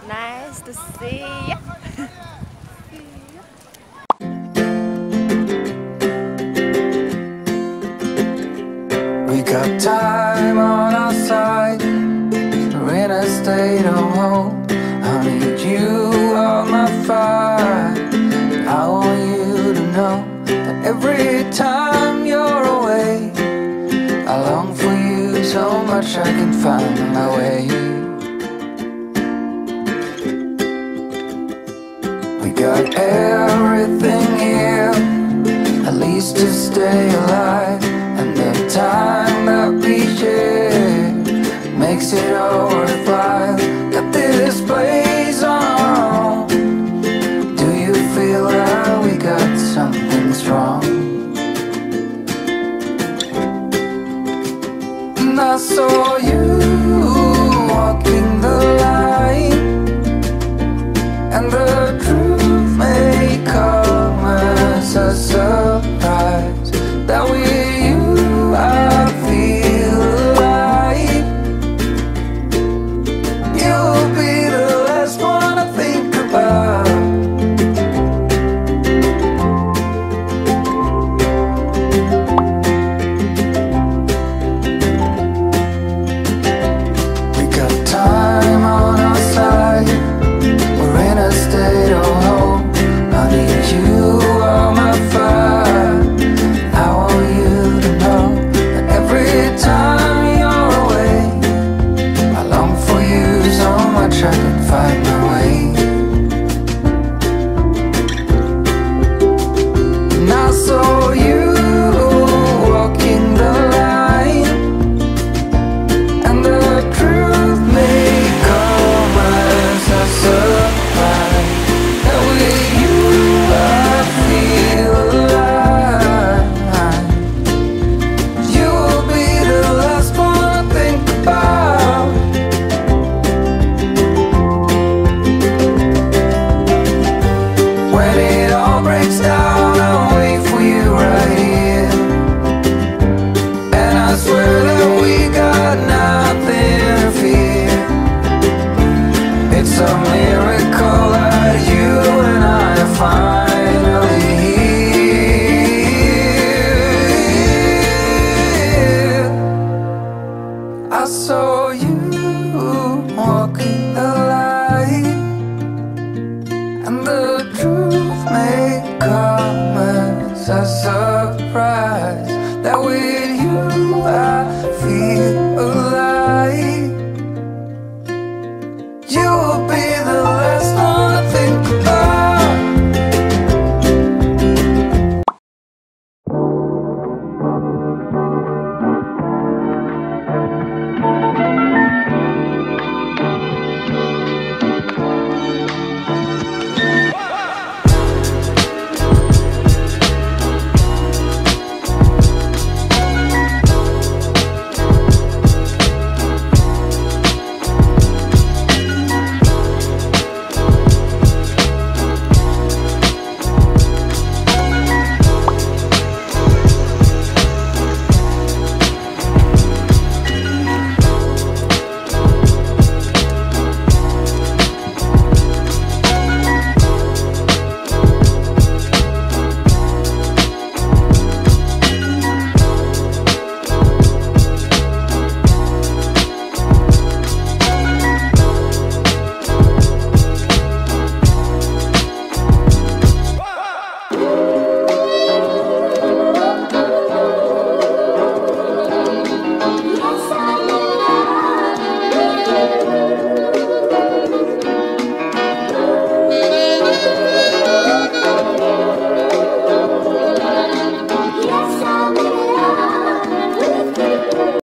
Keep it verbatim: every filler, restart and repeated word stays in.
Nice to see you. We got time on our side. We're in a state of hope. I need you on my fire. I want you to know that every time you're away, I long for you so much I can find my way. We got everything here, at least to stay alive. And the time that we share makes it all worthwhile. Got this place on our own. Do you feel that we got something strong? And I saw you walking the line, and the truth may come as a surprise that with you I feel alive. You'll be the last one I think about. We got time on our side. We're in a state of hope. I need you on my fire. I want you to know that every time you're away, I long for you so much I can find my way. And I saw you walking the line, and the truth may come as a surprise that with you I feel alive. You will be the last one I think about. When it all breaks down, I'll wait for you right here. And I swear that we got nothing to fear. It's a miracle that you and I are finally here. I saw you walking the line, and the truth may come as a surprise that with you I feel alive. You will be